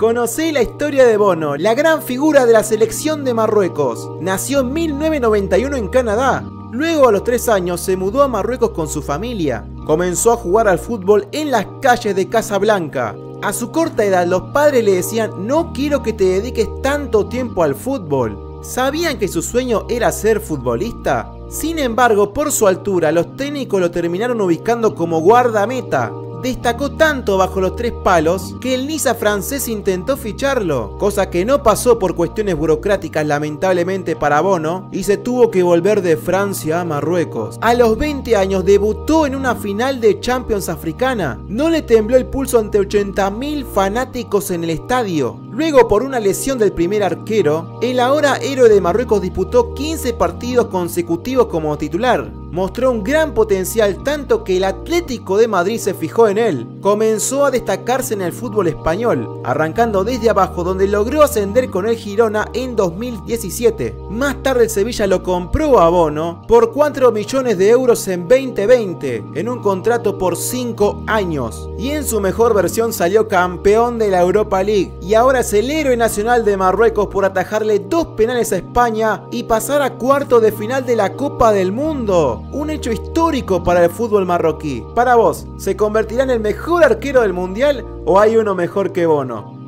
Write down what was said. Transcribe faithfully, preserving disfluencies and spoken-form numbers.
Conocé la historia de Bono, la gran figura de la selección de Marruecos. Nació en mil novecientos noventa y uno en Canadá. Luego, a los tres años, se mudó a Marruecos con su familia. Comenzó a jugar al fútbol en las calles de Casablanca. A su corta edad, los padres le decían: no quiero que te dediques tanto tiempo al fútbol. ¿Sabían que su sueño era ser futbolista? Sin embargo, por su altura, los técnicos lo terminaron ubicando como guardameta. Destacó tanto bajo los tres palos que el Niza francés intentó ficharlo, cosa que no pasó por cuestiones burocráticas lamentablemente para Bono, y se tuvo que volver de Francia a Marruecos. A los veinte años debutó en una final de Champions africana. No le tembló el pulso ante ochenta mil fanáticos en el estadio. Luego, por una lesión del primer arquero, el ahora héroe de Marruecos disputó quince partidos consecutivos como titular. Mostró un gran potencial, tanto que el Atlético de Madrid se fijó en él. Comenzó a destacarse en el fútbol español, arrancando desde abajo, donde logró ascender con el Girona en dos mil diecisiete. Más tarde el Sevilla lo compró a Bono por cuatro millones de euros en veinte veinte, en un contrato por cinco años. Y en su mejor versión salió campeón de la Europa League. Y ahora es el héroe nacional de Marruecos por atajarle dos penales a España y pasar a cuartos de final de la Copa del Mundo. Un hecho histórico para el fútbol marroquí. Para vos, ¿se convertirá en el mejor arquero del mundial o hay uno mejor que Bono?